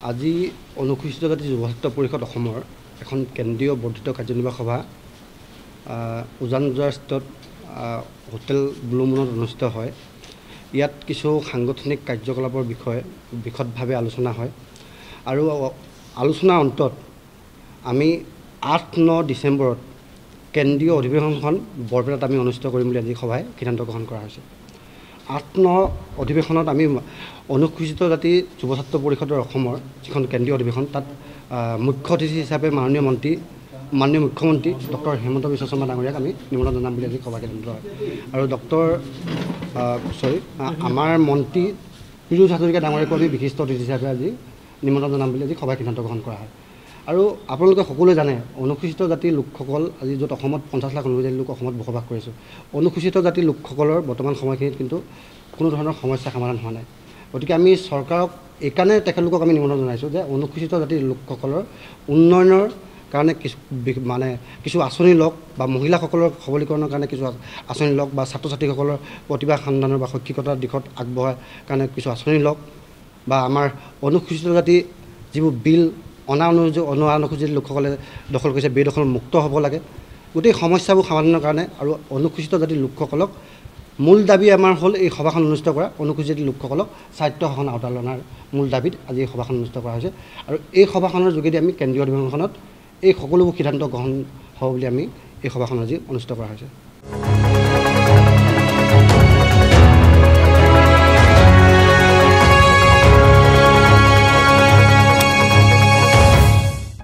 আজি অনুসূচিত জাতি যুৱ ছাত্ৰ পৰিষদ অসমৰ এখন কেন্দ্ৰীয় বৰ্ধিত কাৰ্যনিৰ্বাহক সভা উজান বজাৰ স্থিত হোটেল ব্লু মুনত অনুষ্ঠিত হয়। ইয়াত কিছু সাংগঠনিক কাৰ্যকলাপৰ বিষয়ে বিশদভাৱে আলোচনা হয় আৰু আলোচনাৰ অন্তত আমি 8-9 ডিচেম্বৰত কেন্দ্ৰীয় অধিৱেশনখন বৰপেটাত আমি অনুষ্ঠিত কৰিম বুলি আজি সভাই সিদ্ধান্ত গ্ৰহণ কৰা হৈছে। 8-9 অধিৱেশনত আমি অনুসূচিত জাতি যুৱ ছাত্ৰ পৰিষদৰ অসমৰ যিখন কেন্দ্ৰীয় অধিৱেশন তাত মুখ্য অতিথি হিচাপে মাননীয় মুখ্যমন্ত্ৰী ডক্টৰ হিমন্ত বিশ্ব শৰ্মা ডাঙৰীয়াক আমি নিমন্ত্ৰণ জনাম বুলি আজি সভা সিদ্ধান্ত হয়। আৰু আমাৰ মন্ত্ৰী পীযুষ হাজৰিকা ডাঙৰীয়াকো আমি বিশিষ্ট অতিথি হিচাপে আজি নিমন্ত্ৰণ জনাম বুলি আজি সভা সিদ্ধান্ত গ্ৰহণ কৰা হয়। আৰু আপোনালোকে সকলোৱে জানে অনুসূচিত জাতিৰ লোকসকল আজি য'ত অসমত 50 লাখ অনুযায়ী লোক অসমত বসবাস কৰিছে। অনুসূচিত জাতিৰ লোকসকলৰ বৰ্তমান সময়খিনিত কিন্তু কোনো ধৰণৰ সমস্যা সমাধান হোৱা নাই। গতিকে আমি চৰকাৰক এইকাৰণে তেখেতলোকক আমি নিমন্ত্ৰণ জনাইছোঁ যে অনুসূচিত জাতিৰ লোকসকলৰ উন্নয়নৰ কাৰণে কিছু আঁচনি লওক বা মহিলাসকলৰ সবলীকৰণৰ কাৰণে কিছু আঁচনি লওক বা ছাত্ৰ ছাত্ৰীসকলৰ প্ৰতিভা সন্ধানৰ বা শৈক্ষিকতাৰ দিশত আগবঢ়াৰ কাৰণে কিছু আঁচনি লওক বা আমাৰ অনুসূচিত জাতি যিবোৰ বিল অনুসূচিত লোকসকলে দখল কৰিছে বেদখল মুক্ত হ'ব লাগে। গোটেই সমস্যাবোৰ সমাধানৰ কাৰণে আৰু অনুসূচিত জাতিৰ লোকসকলক মূল দাবী আমাৰ হ'ল এই সভাখন অনুষ্ঠিত কৰা। অনুসূচিত জাতিৰ লোকসকলক স্বায়ত্ব শাসন আওতাত অনাৰ মূল দাবীত আজি এই সভাখন অনুষ্ঠিত কৰা হৈছে আৰু এই সভাখনৰ যোগেদি আমি কেন্দ্ৰীয় অধিৱেশনখনত এই সকলোবোৰ সিদ্ধান্ত গ্ৰহণ হ'ব বুলি আমি এই সভাখন আজি অনুষ্ঠিত কৰা হৈছে।